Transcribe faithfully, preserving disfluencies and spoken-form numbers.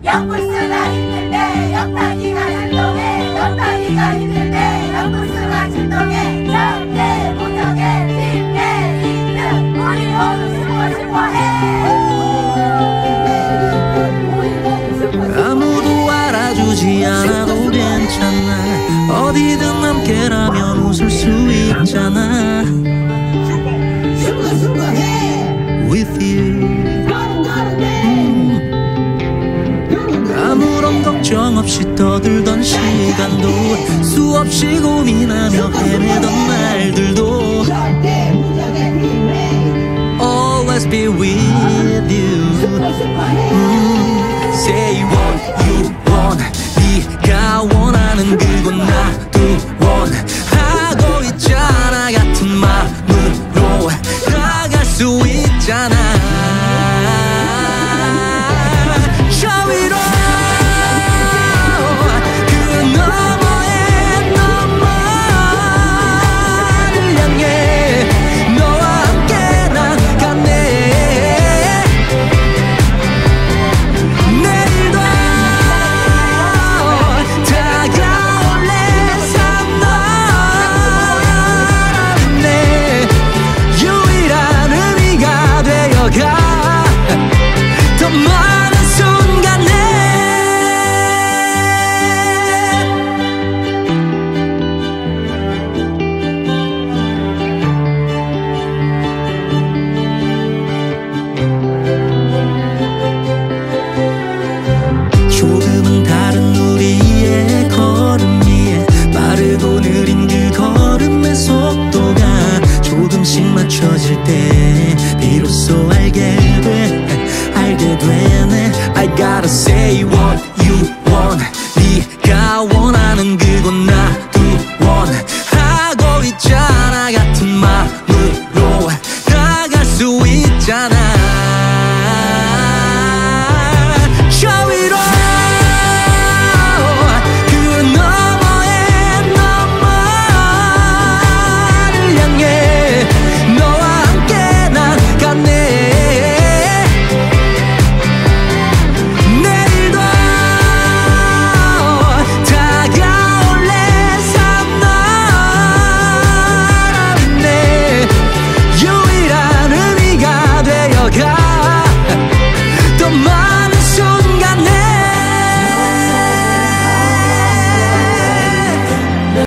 옆부스가 힘든데 옆타기가 작동해. 옆타기가 힘든데 옆부스가 출동해. 절대 못하게 힘내 힘내. 우리 모두 슈퍼 슈퍼해. 아무도 알아주지 않아도 괜찮아. 어디든 함께라면 웃을 수 있잖아. With you. 아무런 걱정 없이 떠들던 시간도 수없이 고민하며 헤매던 날들도 Always be with you. 음, Say what you want. 네가 원하는 그건 나도 원하고 있잖아. 같은 마음으로 나갈 수 있잖아. 저 위로 조금은 다른 우리의 걸음 위에 빠르고 느린 그 걸음의 속도가 조금씩 맞춰질 때 비로소 알게 돼 알게 되네. I gotta say what you want. 네가 원하는 그건 나